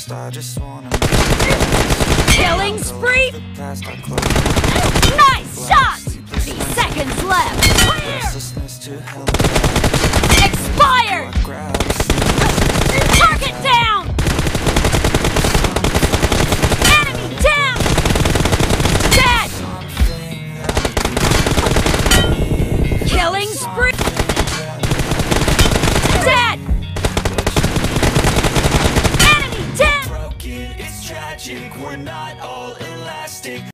Killing spree! Nice shot! 3 seconds left! Clear! Expired!